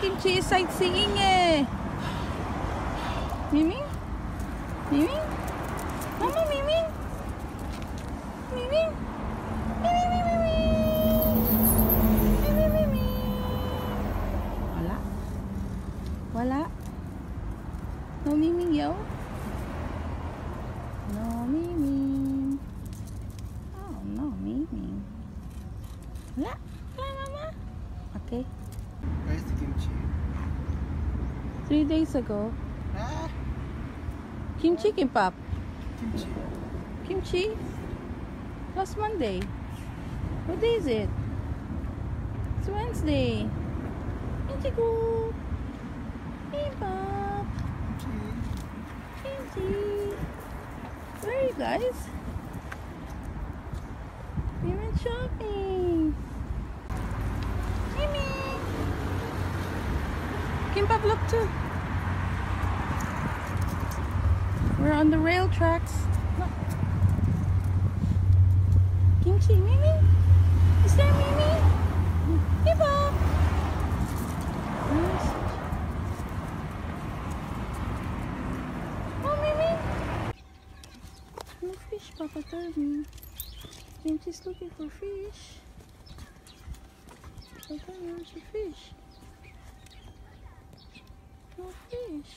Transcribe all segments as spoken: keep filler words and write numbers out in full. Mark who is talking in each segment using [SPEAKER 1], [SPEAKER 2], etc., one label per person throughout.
[SPEAKER 1] Kimchi is sightseeing eh. Mimi? Mimi? Mama, Mimi? Mimi? Mimi, Mimi, Mimi. Mimi, Mimi. Wala? Wala? No Mimi, yo? No Mimi. Oh, no Mimi. Wala? Wala, Mama? Okay.
[SPEAKER 2] Where's the kimchi?
[SPEAKER 1] Three days ago.
[SPEAKER 2] Ah,
[SPEAKER 1] Kimchi kimbap.
[SPEAKER 2] kimchi.
[SPEAKER 1] Kimchi? Last Monday. What day is it? It's Wednesday. Kimchi go. Kimbap.
[SPEAKER 2] Kimchi.
[SPEAKER 1] Kimchi. Where are you guys? We went shopping. Mimi. Kimbap, look too. We're on the rail tracks. Look. Kimchi, Mimi? Is there Mimi? Kimbap. Yes. Oh, Mimi. No fish, Papa told me. Kimchi's looking for fish. Papa, where's the fish? No fish.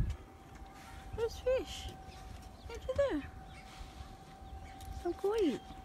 [SPEAKER 1] Where's fish? Right there. Don't go eat.